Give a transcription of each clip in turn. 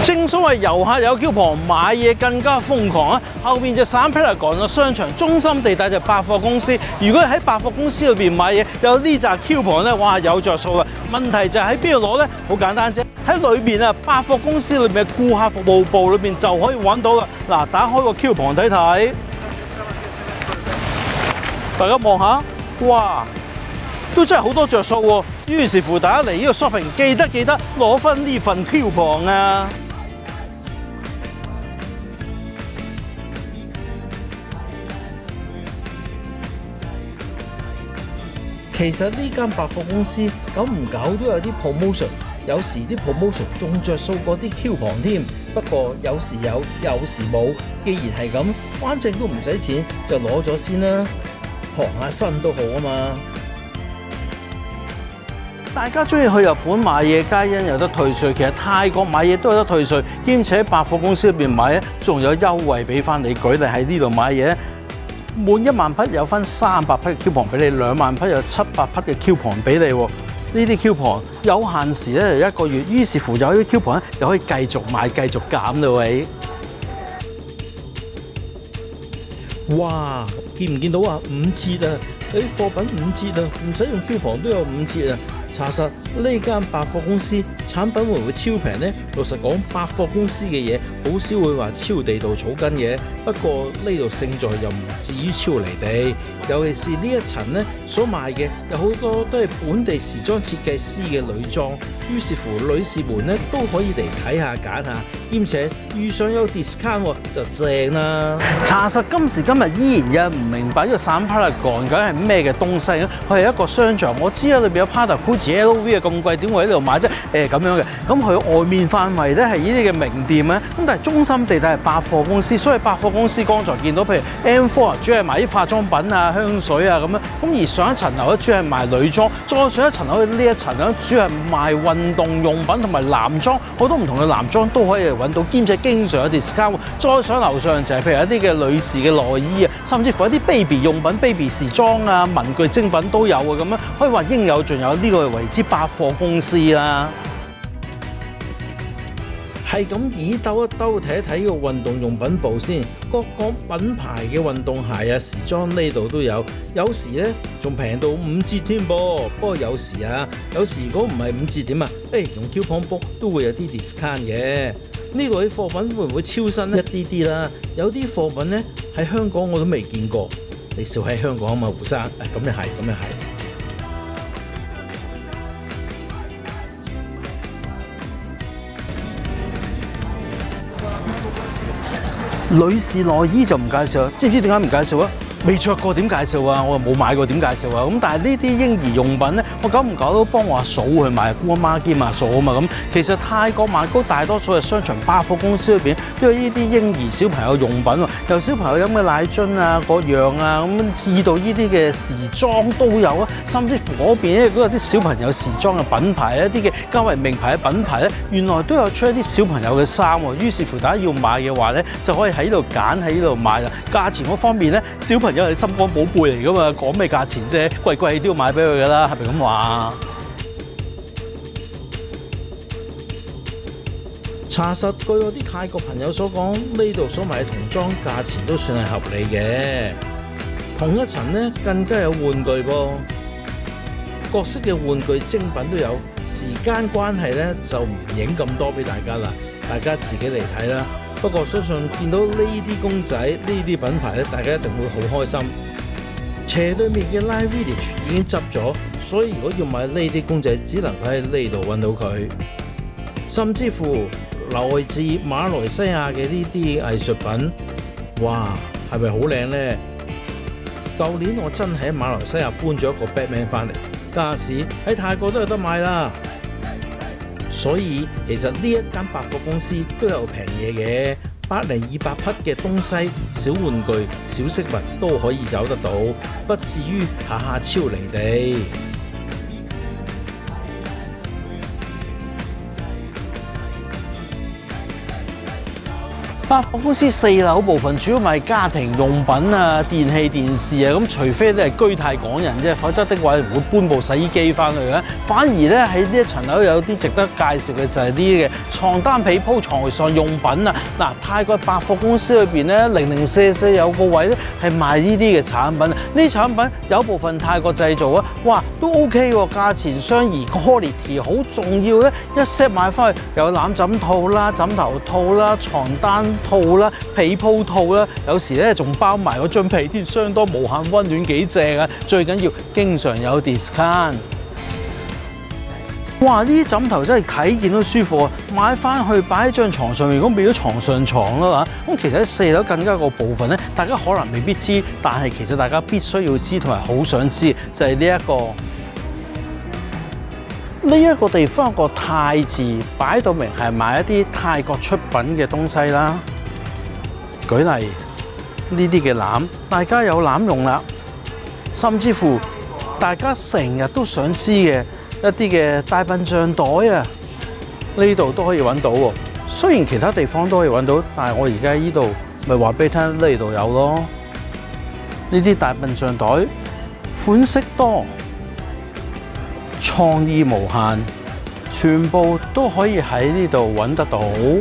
正所謂遊客有 coupon， 買嘢更加瘋狂啊！後面就省 Paragon 嘅商場，中心地帶就百貨公司。如果喺百貨公司裏邊買嘢，有呢扎 coupon 咧，哇有着數啦！問題就係喺邊度攞咧？好簡單啫，喺裏邊啊，百貨公司裏邊嘅顧客服務部裏邊就可以揾到啦。嗱，打開個 coupon 睇睇，大家望下，哇！都真係好多着數喎。於是乎，大家嚟呢個 shopping 記得攞翻呢份 coupon 啊！其實呢間百貨公司久唔久都有啲 promotion， 有時啲 promotion 仲着數過啲 coupon 添。不過有時有，有時冇。既然係咁，反正都唔使錢，就攞咗先啦，學下新都好啊嘛。大家中意去日本買嘢，皆因有得退稅。其實泰國買嘢都有得退稅，兼且百貨公司裏邊買咧，仲有優惠俾翻你。舉例喺呢度買嘢，滿1萬匹有分300匹嘅 coupon 俾你，2萬匹有700匹嘅 coupon 俾你喎。呢啲 coupon 有限時咧就1個月，於是乎有啲 coupon 咧就可以繼續買繼續減啦喂。哇！見唔見到啊？5折啊！有啲貨品5折啊，唔使用 coupon 都有5折啊！查實呢間百貨公司產品會唔會超平呢？老實講，百貨公司嘅嘢好少會話超地道草根嘅。不過呢度勝在又唔至於超離地，尤其是呢一層呢所賣嘅有好多都係本地時裝設計師嘅女裝，於是乎女士們呢都可以嚟睇下揀下，兼且遇上有 discount 就正啦。查實今時今日依然有人唔明白呢個省 Paragon 究竟係咩嘅東西咧？佢係一個商場，我知啊，裏邊有 Prada、Gucci、LV 啊咁貴，點會喺度買啫？咁樣嘅，咁佢外面範圍咧係呢啲嘅名店咧，咁但係中心地帶係百貨公司，所以百貨公司剛才見到譬如 M4 主要係賣啲化妝品啊、香水啊咁樣，咁而上一層樓咧主要係賣女裝，再上一層樓呢一層咧主要係賣運動用品同埋男裝，好多唔同嘅男裝都可以嚟揾到，兼且經常有 discount。再上樓上就係譬如一啲嘅女士嘅內衣啊，甚至乎一啲 baby 用品、baby 時裝啊、文具精品都有啊，咁樣可以話應有盡有，呢個係為之百貨公司啦。係咁以兜一兜睇一睇個運動用品部先，各個品牌嘅運動鞋啊、時裝呢度都有，有時咧仲平到5折添噃。不過有時如果唔係5折點啊？用 coupon book 都會有啲 discount 嘅。呢度啲貨品會唔會超新一啲啲啦？有啲貨品咧喺香港我都未見過，你少喺香港啊嘛，胡生。咁又係。女士內衣就唔介紹，知唔知點解唔介紹啊？未着過點介紹啊？我又冇買過點介紹啊？咁但係呢啲嬰兒用品咧，我久唔久都幫我阿嫂去買，姑媽兼阿嫂啊嘛。咁其實泰國曼谷大多數嘅商場百貨公司裏邊都有呢啲嬰兒小朋友用品喎，由小朋友飲嘅奶樽啊、各樣啊，咁至到呢啲嘅時裝都有啊。甚至乎嗰邊咧都有啲小朋友時裝嘅品牌，一啲嘅較為名牌嘅品牌咧，原來都有出一啲小朋友嘅衫喎。於是乎大家要買嘅話咧，就可以喺呢度揀，喺呢度買啦。價錢嗰方面咧，小朋友係心肝寶貝嚟噶嘛，講咩價錢啫？貴都要買俾佢噶啦，係咪咁話？查實據我啲泰國朋友所講，呢度所賣嘅童裝價錢都算係合理嘅。同一層呢，更加有玩具噃，各式嘅玩具精品都有。時間關係呢，就唔影咁多俾大家啦，大家自己嚟睇啦。不過相信見到呢啲公仔、呢啲品牌咧，大家一定會好開心。斜對面嘅 Live Village 已經執咗，所以如果要買呢啲公仔，只能喺呢度揾到佢。甚至乎來自馬來西亞嘅呢啲藝術品，哇，係咪好靚呢？舊年我真係喺馬來西亞搬咗一個 Batman 翻嚟，家時喺泰國都有得買啦。所以其實呢一間百貨公司都有平嘢嘅，100-200匹嘅東西、小玩具、小飾物都可以找得到，不至於下下超離地。 百貨公司4樓部分主要賣家庭用品啊、電器、電視啊，咁除非你係居泰港人啫，否則的話唔會搬部洗衣機翻去嘅。反而咧喺呢一層樓有啲值得介紹嘅就係啲嘅床單被鋪、床上用品啊。嗱，泰國百貨公司裏邊咧004有個位咧係賣呢啲嘅產品，呢啲產品有部分泰國製造啊，哇都 OK 喎，價錢相宜 ，quality 好重要咧，一 set 買翻去有攬枕套啦、枕頭套啦、床單套啦、被鋪套啦，有時咧仲包埋嗰張被添，相當無限溫暖幾正啊！最緊要經常有 discount。哇！呢啲枕頭真係睇見都舒服啊！買翻去擺喺張床上面，咁變咗床上床啦嚇。咁其實喺4樓更加個部分咧，大家可能未必知，但係其實大家必須要知同埋好想知，就係呢一個地方有個泰字，擺到明係賣一啲泰國出品嘅東西啦。舉例呢啲嘅籃，大家有籃用啦，甚至乎大家成日都想知嘅一啲嘅大笨象袋啊，呢度都可以揾到喎。雖然其他地方都可以揾到，但係我而家呢度咪話俾你聽，呢度有咯。呢啲大笨象袋款式多，創意無限，全部都可以喺呢度揾得到。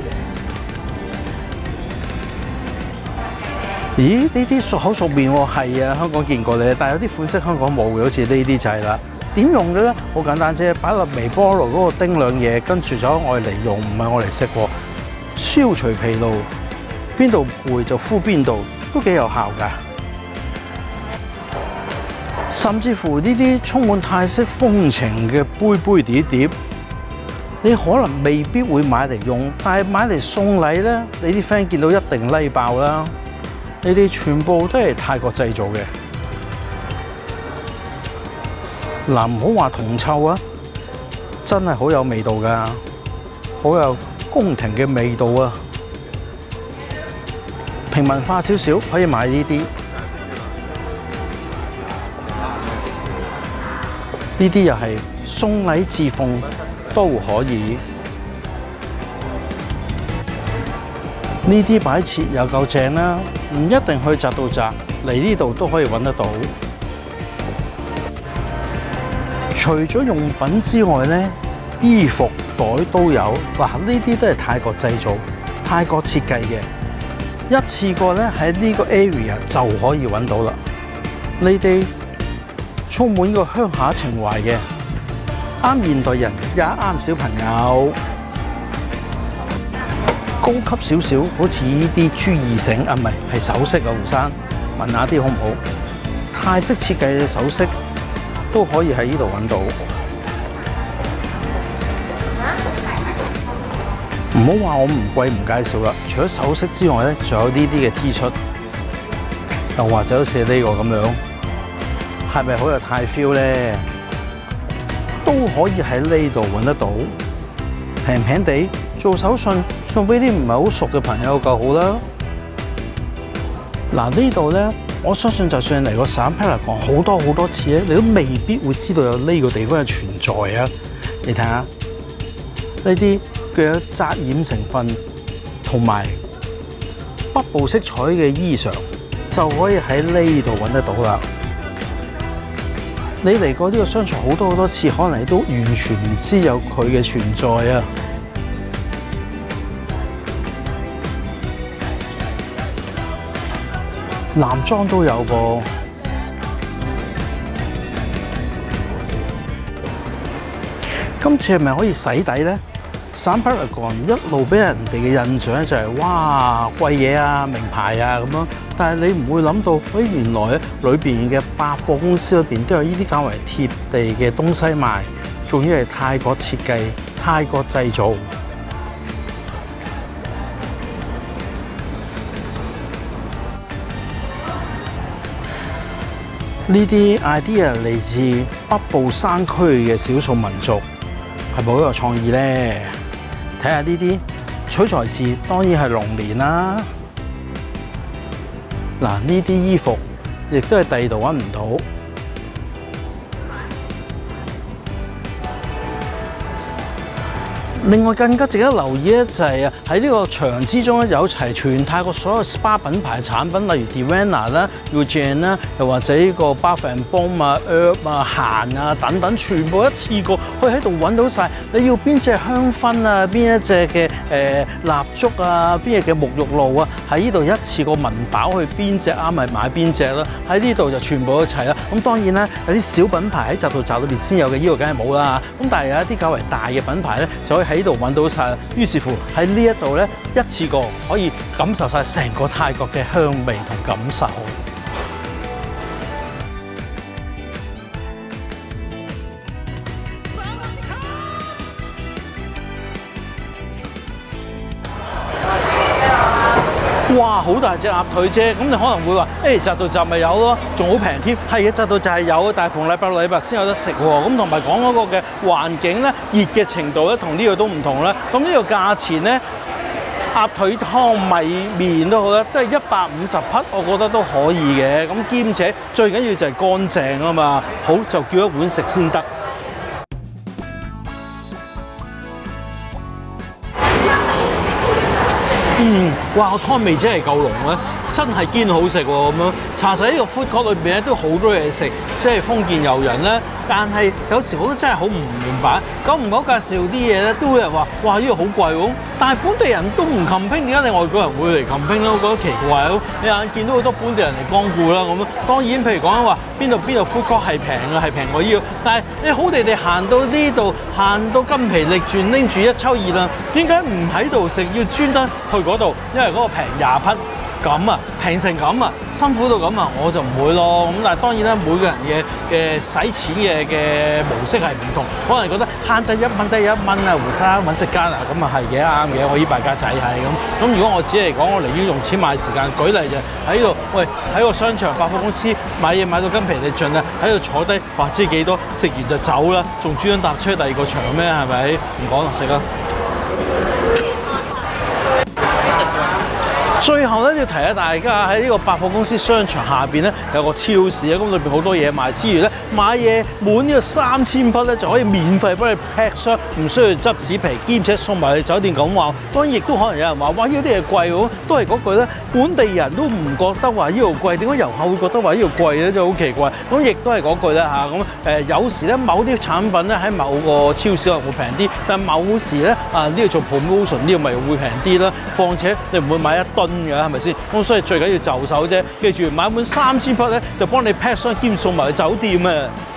咦？呢啲熟口熟面喎，係啊，香港見過你，但係有啲款式香港冇嘅，好似呢啲就係啦。點用嘅咧？好簡單啫，擺落微波爐嗰度叮兩嘢，跟住就愛嚟用，唔係愛嚟食喎。消除疲勞，邊度攰就敷邊度，都幾有效㗎。甚至乎呢啲充滿泰式風情嘅杯碟碟，你可能未必會買嚟用，但係買嚟送禮咧，你啲 friend 見到一定拉爆啦。呢啲全部都係泰國製造嘅。嗱，唔好話銅臭啊，真係好有味道㗎，好有宮廷嘅味道啊！平民化少少可以買呢啲，呢啲又係送禮自奉都可以。呢啲擺設又夠正啦，唔一定去窄到窄，嚟呢度都可以揾得到。除咗用品之外咧，衣服袋都有。嗱，呢啲都係泰國製造、泰國設計嘅，一次過咧喺呢個 area 就可以揾到啦。你哋充滿呢個鄉下情懷嘅，啱現代人也啱小朋友。高級少少，好似呢啲珠耳繩啊，唔係首飾啊，胡生問下啲好唔好？泰式設計嘅首飾都可以喺呢度揾到。唔好話我唔貴唔介紹啦，除咗首飾之外咧，仲有呢啲嘅 T 恤，又或者好似呢個咁樣，係咪好有泰 feel 咧？都可以喺呢度揾得到，平平地做手信。送俾啲唔係好熟嘅朋友夠好啦。嗱，呢度咧，我相信就算嚟過省 Paragon 好多次咧，你都未必會知道有呢個地方嘅存在啊！你睇下呢啲具有紮染成分同埋北部色彩嘅衣裳，就可以喺呢度揾得到啦。你嚟過呢個商場好多次，可能你都完全唔知有佢嘅存在啊！男裝都有噃，今次係咪可以洗底咧？省 Paragon 一路俾人哋嘅印象咧就係哇貴嘢啊、名牌啊咁樣，但係你唔會諗到，原來咧裏邊嘅百貨公司裏邊都有呢啲較為貼地嘅東西賣，仲要係泰國設計、泰國製造。呢啲 idea 嚟自北部山區嘅少數民族，係咪好有創意咧？睇下呢啲取材自當然係龍年啦。嗱，呢啲衣服亦都係第二度揾唔到。 另外更加值得留意咧，就係啊喺呢個場之中咧，有齊全泰國所有 SPA 品牌產品，例如 Devana 啦、Eucerin 啦，又或者呢個 Bath and Bond 啊、Herb 啊、閒啊等等，全部一次過可以喺度揾到晒。你要邊隻香薰啊，邊一隻嘅蠟燭啊，邊隻嘅沐浴露啊，喺呢度一次過聞飽去邊隻啱咪買邊隻啦。喺呢度就全部都齊啦。咁當然啦，有啲小品牌喺集到集裏邊先有嘅，呢度梗係冇啦。咁但係有一啲較為大嘅品牌咧，就可以喺呢度揾到晒。於是乎喺呢一度咧，一次過可以感受晒成個泰國嘅香味同感受。哇！好大隻鴨腿啫，咁你可能會話，集到集咪有咯，仲好平添。係嘅，集到就係有，但係逢禮拜六禮拜先有得食喎。咁同埋講嗰個嘅環境咧，熱嘅程度咧，同呢個都唔同啦。咁呢個價錢咧，鴨腿湯米麵都好啦，都係150匹，我覺得都可以嘅。咁兼且最緊要就係乾淨啊嘛。好，就叫一碗食先得。哇！個湯味真係夠濃咧，真係堅好食喎咁樣。查實呢個 food court 裏邊咧都好多嘢食，即係豐儉由人咧。但係有時我都真係好唔明白，久唔久介紹啲嘢咧，都會有人話：哇！呢個好貴喎。但係本地人都唔 complain，點解你外國人會嚟 complain 咧？我覺得奇怪咯。你眼見到好多本地人嚟光顧啦咁樣。當然，譬如講緊話邊度 food court 係平嘅，係平過呢個。但係你好地地行到呢度，行到筋疲力盡，拎住一抽二兩，點解唔喺度食？要專登去嗰度，因為嗰個平20匹。咁啊，平成咁啊，辛苦到咁啊，我就唔會咯。咁但係當然啦，每個人嘅使錢嘅模式係唔同，可能覺得慳得1蚊得1蚊啊，胡生揾隻間啊，咁啊係嘅，啱嘅。我呢敗家仔係咁。咁如果我只嚟講，我寧願用錢買時間。舉例就喺度，喂，喺個商場百貨公司買嘢買到筋疲力盡啊，喺度坐低，話知幾多，食完就走啦，仲專登搭車第二個場咩？係咪？唔講就食啦。最後咧要提下大家喺呢個百貨公司商場下邊咧有個超市啊，咁裏邊好多嘢賣之餘咧，買嘢滿呢個3000匹咧就可以免費幫你 pack 箱，唔需要執紙皮，兼且送埋去酒店咁話。當然亦都可能有人話：哇，呢啲嘢貴喎，都係嗰句咧，本地人都唔覺得話呢度貴，點解遊客會覺得話呢度貴咧？真係好奇怪。咁亦都係嗰句啦嚇，咁有時咧某啲產品咧喺某個超市可能會平啲，但係某時咧呢度做 promotion 呢個咪會平啲啦。況且你唔會買1噸嘅係咪先？咁所以最緊要就手啫，記住買一碗3000匹咧，就幫你 pack 箱兼送埋去酒店啊！